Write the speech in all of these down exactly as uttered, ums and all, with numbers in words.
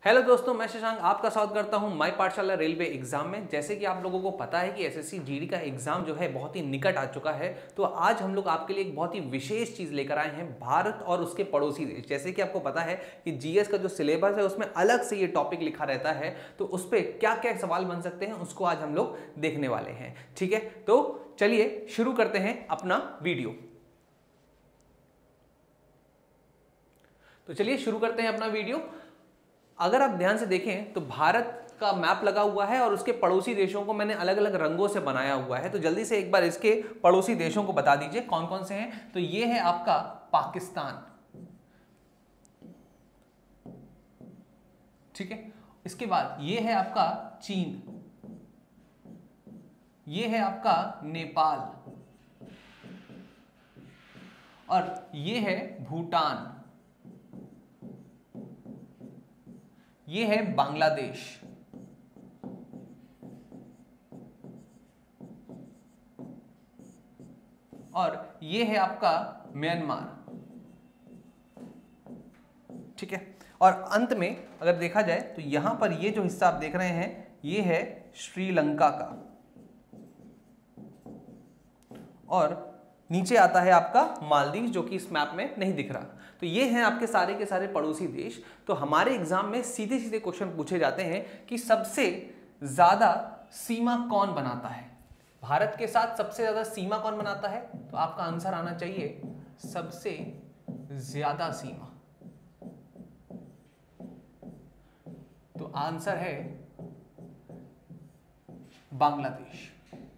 Hello दोस्तों, मैं शशांक आपका स्वागत करता हूं माई पाठशाला रेलवे एग्जाम में। जैसे कि आप लोगों को पता है कि एसएससी जीडी का एग्जाम जो है बहुत ही निकट आ चुका है, तो आज हम लोग आपके लिए एक बहुत ही विशेष चीज लेकर आए हैं, भारत और उसके पड़ोसी देश। जैसे कि आपको पता है कि जीएस का जो सिलेबस है उसमें अलग से ये टॉपिक लिखा रहता है, तो उस पर क्या क्या सवाल बन सकते हैं उसको आज हम लोग देखने वाले हैं। ठीक है, तो चलिए शुरू करते हैं अपना वीडियो। तो चलिए शुरू करते हैं अपना वीडियो। अगर आप ध्यान से देखें तो भारत का मैप लगा हुआ है और उसके पड़ोसी देशों को मैंने अलग अलग रंगों से बनाया हुआ है। तो जल्दी से एक बार इसके पड़ोसी देशों को बता दीजिए कौन कौन से हैं। तो ये है आपका पाकिस्तान, ठीक है। इसके बाद ये है आपका चीन, ये है आपका नेपाल और ये है भूटान, ये है बांग्लादेश और ये है आपका म्यांमार, ठीक है। और अंत में अगर देखा जाए तो यहां पर ये जो हिस्सा आप देख रहे हैं ये है श्रीलंका का और नीचे आता है आपका मालदीव, जो कि इस मैप में नहीं दिख रहा। तो ये हैं आपके सारे के सारे पड़ोसी देश। तो हमारे एग्जाम में सीधे सीधे क्वेश्चन पूछे जाते हैं कि सबसे ज्यादा सीमा कौन बनाता है, भारत के साथ सबसे ज्यादा सीमा कौन बनाता है। तो आपका आंसर आना चाहिए सबसे ज्यादा सीमा। तो आंसर है बांग्लादेश,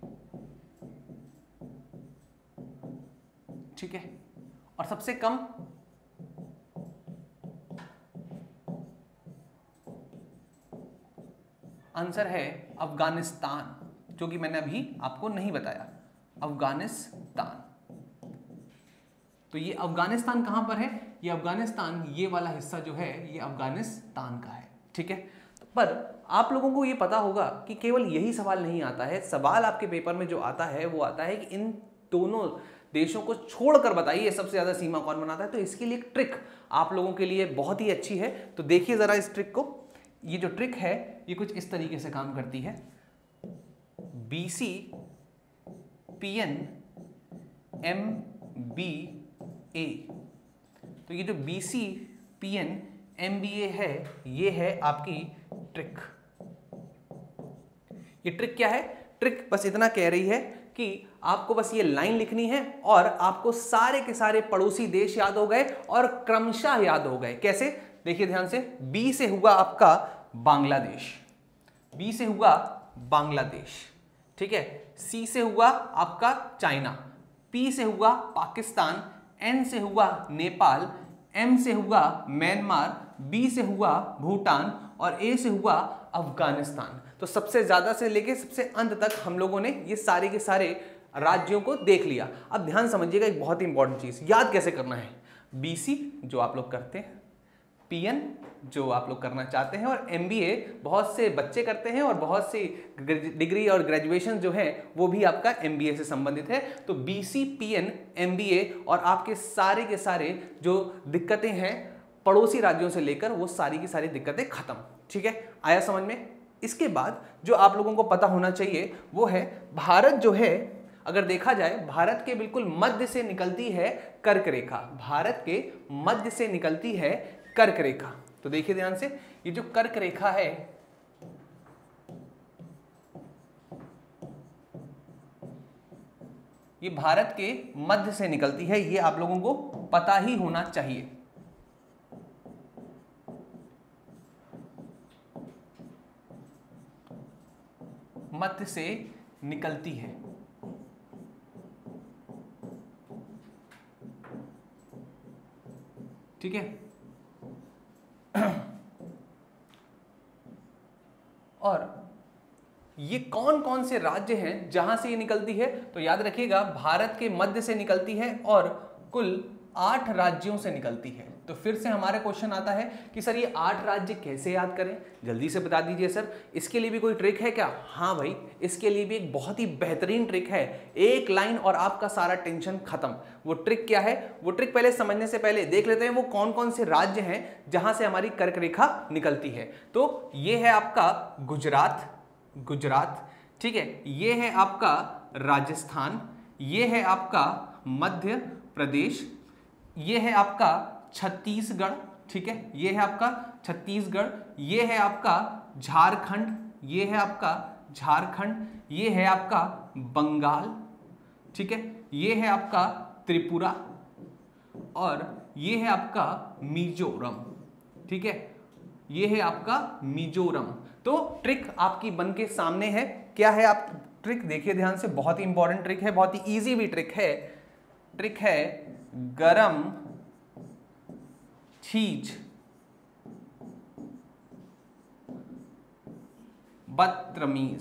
ठीक है। और सबसे कम आंसर है अफगानिस्तान, जो कि मैंने अभी आपको नहीं बताया, अफगानिस्तान। तो ये अफगानिस्तान कहां पर है, ये अफगानिस्तान ये वाला हिस्सा जो है ये अफगानिस्तान का है, ठीक है। पर आप लोगों को ये पता होगा कि केवल यही सवाल नहीं आता है, सवाल आपके पेपर में जो आता है वो आता है कि इन दोनों देशों को छोड़कर बताइए सबसे ज्यादा सीमा कौन बनाता है। तो इसके लिए एक ट्रिक आप लोगों के लिए बहुत ही अच्छी है, तो देखिए जरा इस ट्रिक को। ये जो ट्रिक है ये कुछ इस तरीके से काम करती है। B C P N M B A, तो ये जो B C P N M B A है ये है आपकी ट्रिक। ये ट्रिक क्या है, ट्रिक बस इतना कह रही है कि आपको बस ये लाइन लिखनी है और आपको सारे के सारे पड़ोसी देश याद हो गए और क्रमशः याद हो गए। कैसे, देखिए ध्यान से। बी से हुआ आपका बांग्लादेश, बी से हुआ बांग्लादेश, ठीक है। सी से हुआ आपका चाइना, पी से हुआ पाकिस्तान, एन से हुआ नेपाल, एम से हुआ म्यांमार, बी से हुआ भूटान और ए से हुआ अफगानिस्तान। तो सबसे ज्यादा से लेके सबसे अंत तक हम लोगों ने ये सारे के सारे राज्यों को देख लिया। अब ध्यान समझिएगा एक बहुत ही इंपॉर्टेंट चीज, याद कैसे करना है। बीसी जो आप लोग करते हैं, पीएन जो आप लोग करना चाहते हैं और एमबीए बहुत से बच्चे करते हैं और बहुत सी डिग्री और ग्रेजुएशन जो है वो भी आपका एमबीए से संबंधित है। तो बीसी, पीएन, एमबीए और आपके सारे के सारे जो दिक्कतें हैं पड़ोसी राज्यों से लेकर वो सारी की सारी दिक्कतें खत्म, ठीक है। आया समझ में। इसके बाद जो आप लोगों को पता होना चाहिए वो है भारत जो है, अगर देखा जाए भारत के बिल्कुल मध्य से निकलती है कर्क रेखा, भारत के मध्य से निकलती है कर्क रेखा। तो देखिए ध्यान से, ये जो कर्क रेखा है ये भारत के मध्य से निकलती है, ये आप लोगों को पता ही होना चाहिए। मध्य से निकलती है, ठीक है। और ये कौन कौन से राज्य हैं जहां से ये निकलती है, तो याद रखिएगा भारत के मध्य से निकलती है और कुल आठ राज्यों से निकलती है। तो फिर से हमारा क्वेश्चन आता है कि सर ये आठ राज्य कैसे याद करें, जल्दी से बता दीजिए सर। इसके लिए भी कोई ट्रिक है क्या? हाँ भाई, इसके लिए भी एक बहुत ही बेहतरीन ट्रिक है। एक लाइन और आपका सारा टेंशन खत्म। वो ट्रिक क्या है? वो ट्रिक पहले समझने से पहले देख लेते हैं वो कौन कौन से राज्य हैं जहां से हमारी कर्क रेखा निकलती है। तो ये है आपका गुजरात, गुजरात, ठीक है। ये है आपका राजस्थान, ये है आपका मध्य प्रदेश, ये है आपका छत्तीसगढ़, ठीक है। ये है आपका छत्तीसगढ़, ये है आपका झारखंड, ये है आपका झारखंड, ये है आपका बंगाल, ठीक है। ये है आपका त्रिपुरा और ये है आपका मिजोरम, ठीक है। ये है आपका मिजोरम। तो ट्रिक आपकी बन के सामने है। क्या है आप ट्रिक देखिए ध्यान से, बहुत ही इंपॉर्टेंट ट्रिक है, बहुत ही इजी भी ट्रिक है। ट्रिक है गरम चीज बदतमीज,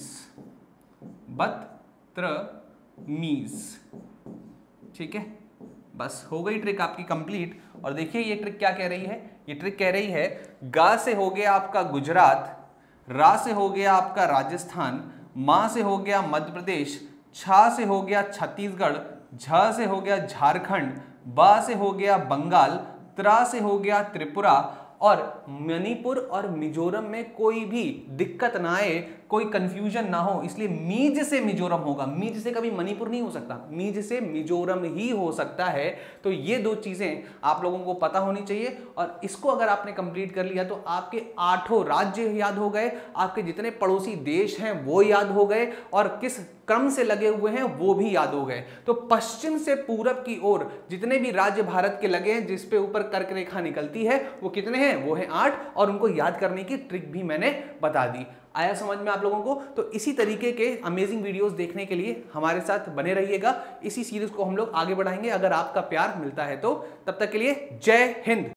बदतमीज, ठीक है। बस हो गई ट्रिक आपकी कंप्लीट। और देखिए ये ट्रिक क्या कह रही है? ये ट्रिक कह रही है गा से हो गया आपका गुजरात, रा से हो गया आपका राजस्थान, मां से हो गया मध्य प्रदेश, छा से हो गया छत्तीसगढ़, झ से हो गया झारखंड, बा से हो गया बंगाल, त्रा से हो गया त्रिपुरा और मणिपुर और मिजोरम में कोई भी दिक्कत ना आए, कोई कंफ्यूजन ना हो, इसलिए मीज से मिजोरम होगा। मीज से कभी मणिपुर नहीं हो सकता, मीज से मिजोरम ही हो सकता है। तो ये दो चीजें आप लोगों को पता होनी चाहिए और इसको अगर आपने कंप्लीट कर लिया तो आपके आठों राज्य याद हो गए, आपके जितने पड़ोसी देश हैं वो याद हो गए और किस क्रम से लगे हुए हैं वो भी याद हो गए। तो पश्चिम से पूरब की ओर जितने भी राज्य भारत के लगे हैं जिस पे ऊपर कर्क रेखा निकलती है वो कितने हैं? वो है आठ। और उनको याद करने की ट्रिक भी मैंने बता दी। आया समझ में आप लोगों को? तो इसी तरीके के अमेजिंग वीडियोस देखने के लिए हमारे साथ बने रहिएगा। इसी सीरीज को हम लोग आगे बढ़ाएंगे अगर आपका प्यार मिलता है तो। तब तक के लिए जय हिंद।